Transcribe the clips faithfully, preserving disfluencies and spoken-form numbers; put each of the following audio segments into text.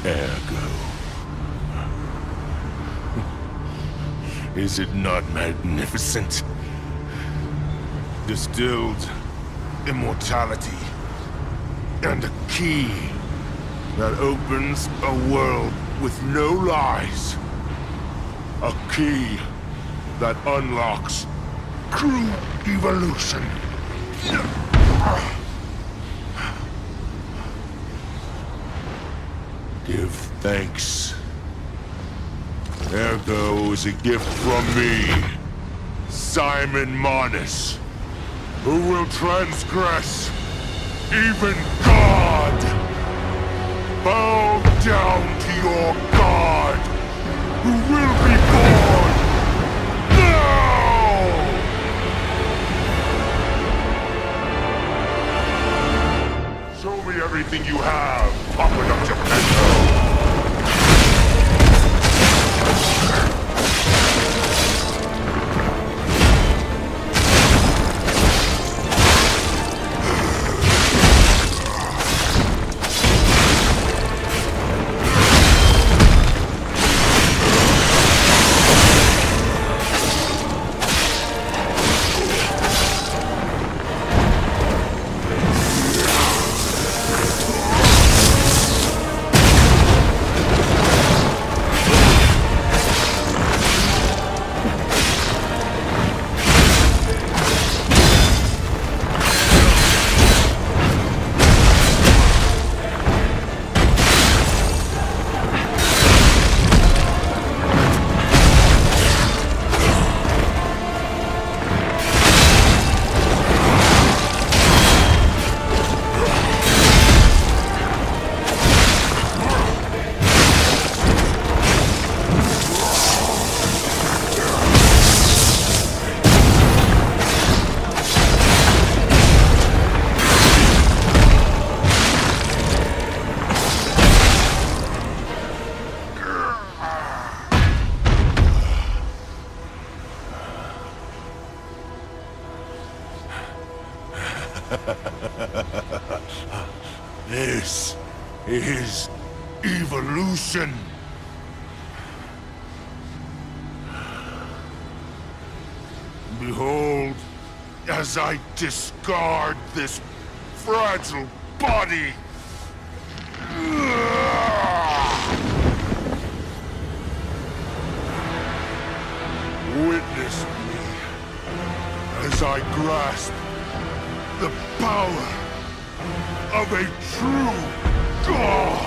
Ergo. Is it not magnificent? Distilled immortality and a key that opens a world with no lies. A key that unlocks true evolution. Give thanks. Ergo is a gift from me, Simon Manus, who will transgress even God. Bow down to your God, who will be born now! Show me everything you have, Papa Geppetto! This is evolution. Behold, as I discard this fragile body. Witness me as I grasp the power of a true God!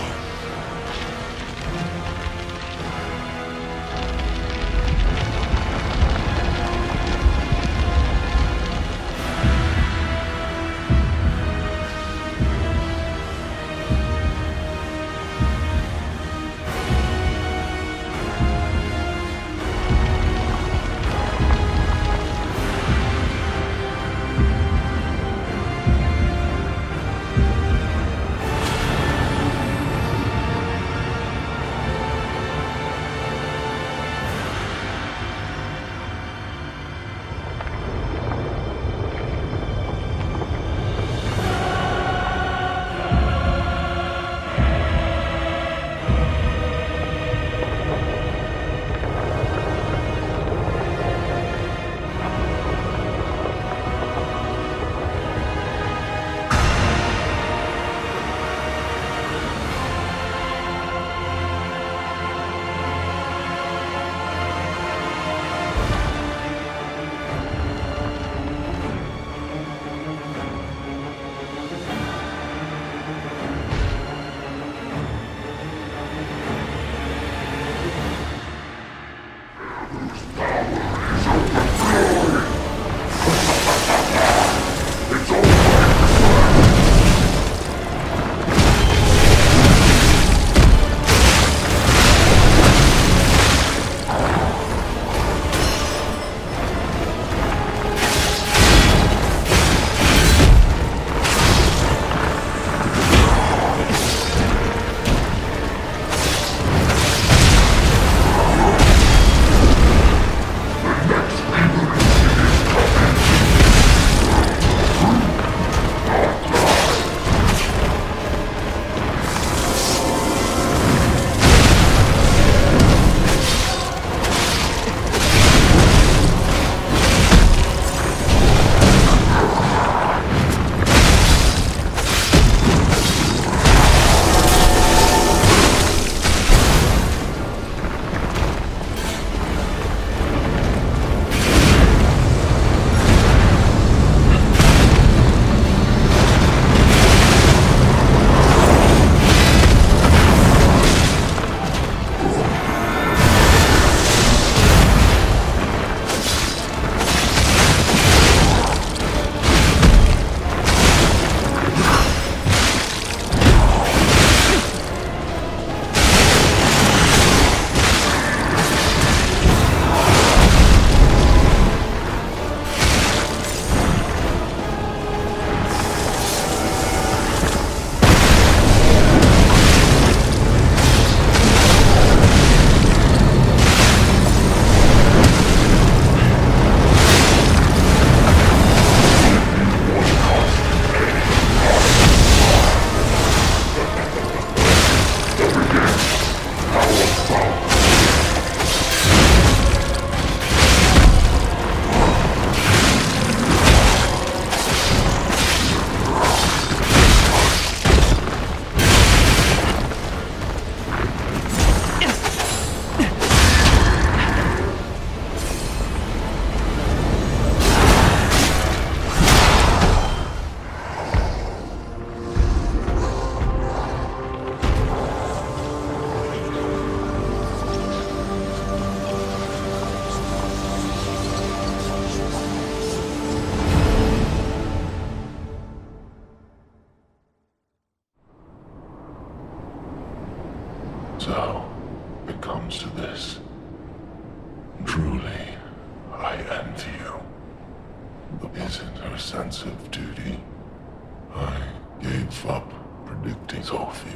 So, it comes to this. Truly, I envy you. Isn't her sense of duty? I gave up predicting Sophia.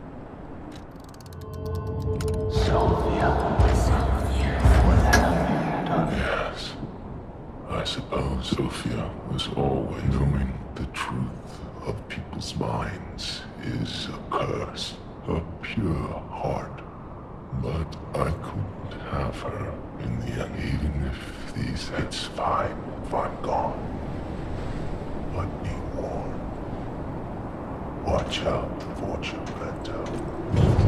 Sophia. Sophia. Yes. I suppose Sophia was always knowing the truth of people's minds is a curse, a pure heart. But I couldn't have her in the end, even if these... It's fine if I'm gone. But be warned. Watch out for Geppetto.